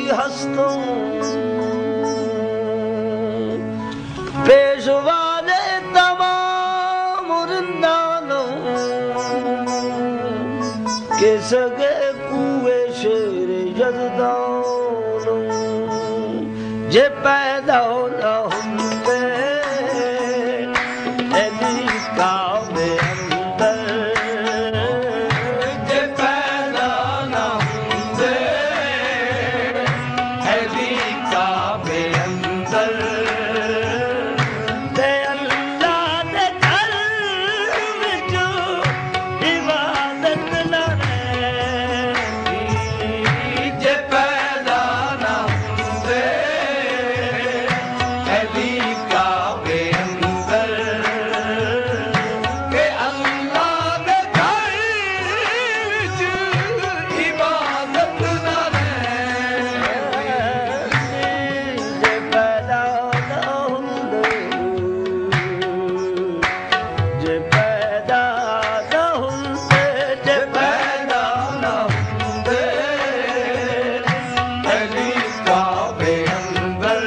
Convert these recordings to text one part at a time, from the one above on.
हस्तों पेशवा ने तमाम मुरिंदानों के सगे कुए शेर यज़दानों जे पैदा न होंदे अली काबे अंदर जे पैदा न होंदे अली काबे अंदर ते अल्लाह दे घर विच इबादत न रहंदी जे पैदा न होंदे अली काबे अंदर के अल्लाह दे घर विच इबादत न रहंदी जे पैदा न होंदे जे पैदा न होंदे जे पैदा न होंदे अली काबे अंदर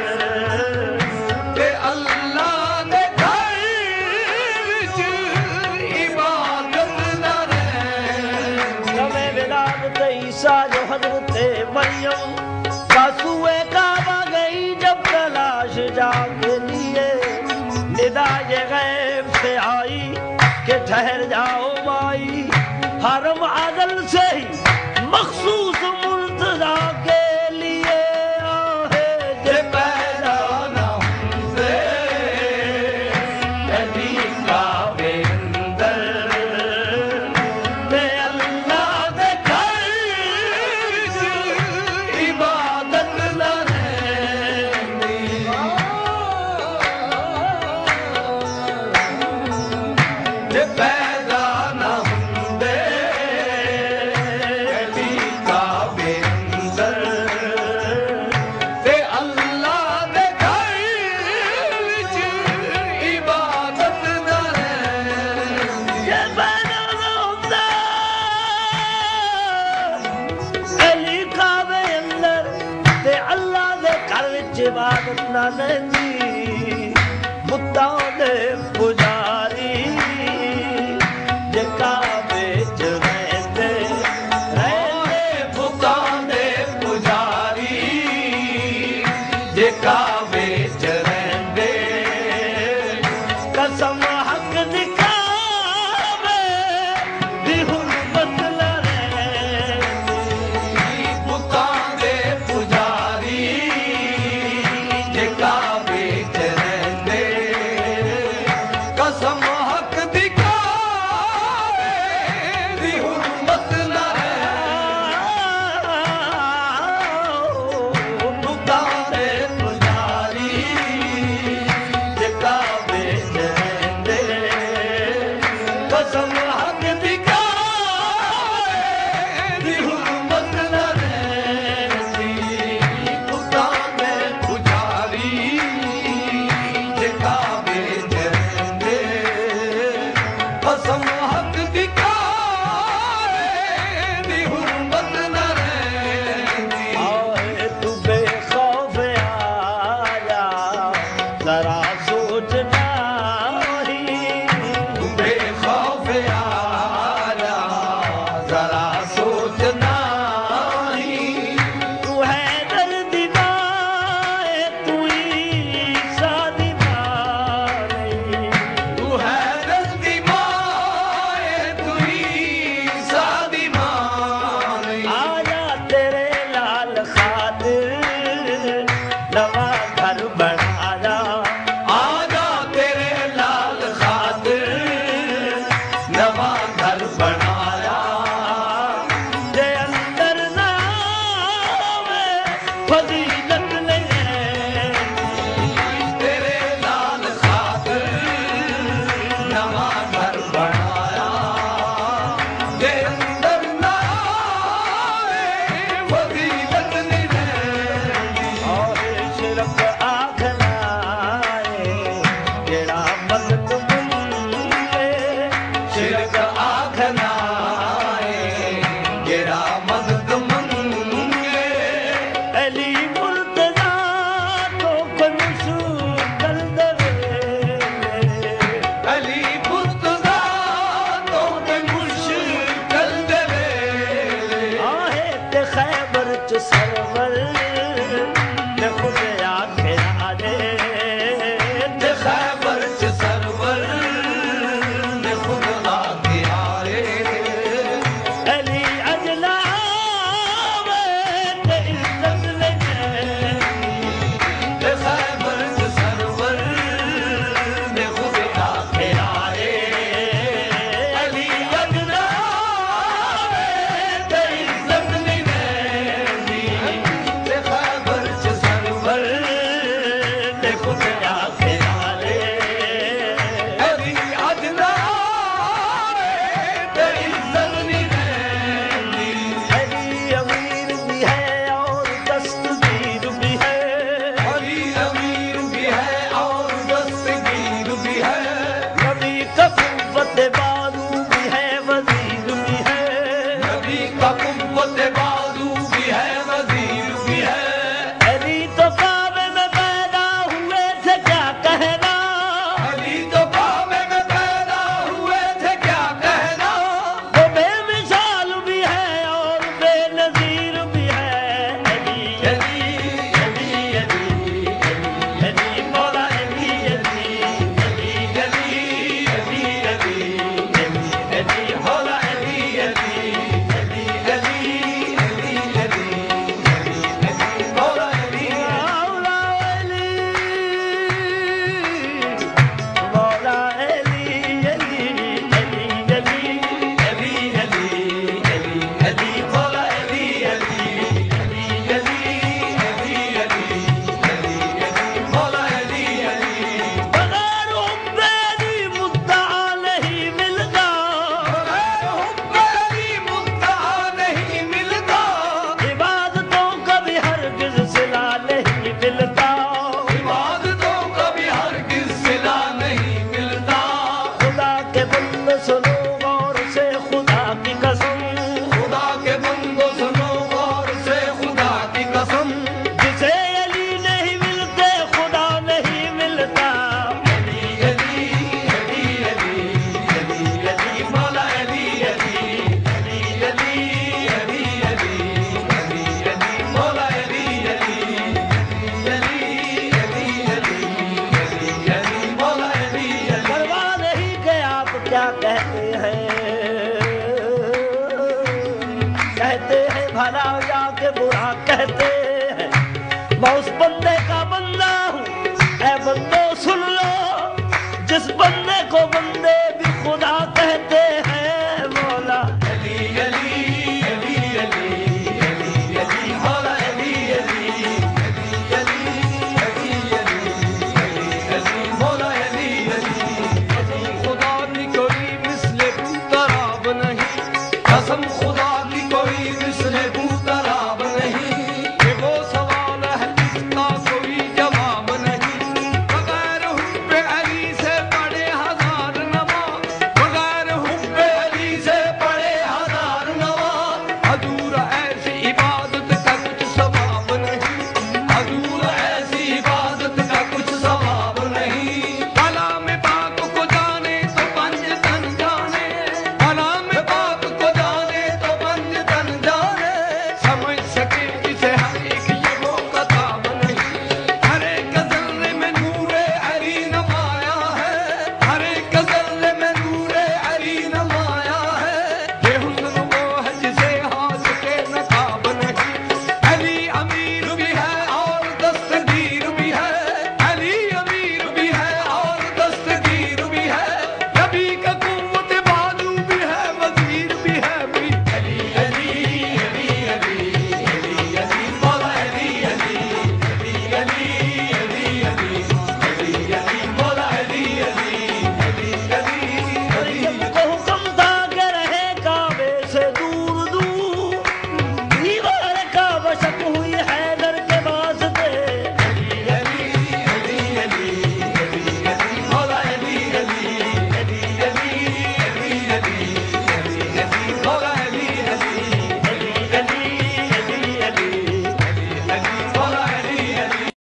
के अल्लाह दे घर विच इबादत न रहंदी समय विलादत ईसा जो हजरत मरियम कासूए काबा गई जब तलाश जाके लिए निदा ये गैब से आई कि ठहर जाओ माई हरम आदल से ही मखसूस मुर्तजा के लिए आहे जे पैदा न होंदे अली काबे अंदर ते अल्लाह दे घर विच इबादत न रहंदी जे पैदा न होंदे अली काबे अंदर ते अल्लाह दे घर विच इबादत न रहंदी जे पैदा न होंदे अली काबे अंदर ते अल्लाह दे घर विच इबादत न रहंदी बुतां दे पुजारी जे काबे च रहंदे बुतां दे पुजारी जे काबे च रहंदे कसम हक दी काबे दी हुर्मत न रहंदी बुतां दे पुजारी जे काबे च रहंदे कसम खैबर च सरवर ने खुद आखिया रे ते खैबर च सरवर ने खुद आखिया रे अली अजला ते इज्जत ले ते खैबर च सरवर ने खुद आखिया रे अली अजला ते इज्जत नी देंदी ते खैबर च सरवर ने खुद आखिया रे अली अजला ते इज्जत नी देंदी अली अमीर भी है और दस्तगीर भी है अली अमीर भी है और दस्तगीर भी है नबी का कुव्वत बाजू भी है वजीर भी है नबी का कुव्वत बाजू भी है वजीर भी है अली तो काबे में पैदा हुए थे क्या कहना अली तो काबे में पैदा हुए थे क्या कहना वो बेमिसाल भी है और बेनजीर भी है अली अली अली अली अली मौला अली अली अली अली अली अली अली मौला अली अली अली अली अली अली मौला अली मौला अली मौला अली अली अली अली अली अली अली अली मौला अली अली अली अली अली अली अली मौला अली अली बगैर उम्मीदी मुद्दा नहीं मिलता बगैर हुक्म अली मुद्दा नहीं मिलता इबादतों का भी हरगिज़ सिला नहीं मिलता इबादतों का भी हरगिज़ सिला नहीं मिलता खुदा के बंदे सुनो गौर से खुदा की कसम खुदा के बंदो सुनो गौर से खुदा की कसम जिसे अली नहीं मिलते खुदा नहीं मिलता अली अली अली अली अली अली मौला अली अली अली अली अली अली अली अली मौला अली अली अली अली अली अली अली मौला अली अली परवाह नहीं कि आप क्या कहते हैं भला या के बुरा कहते हैं मैं उस बंदे का बंदा हूँ ऐ बंदो सुन लो जिस बंदे को बंदे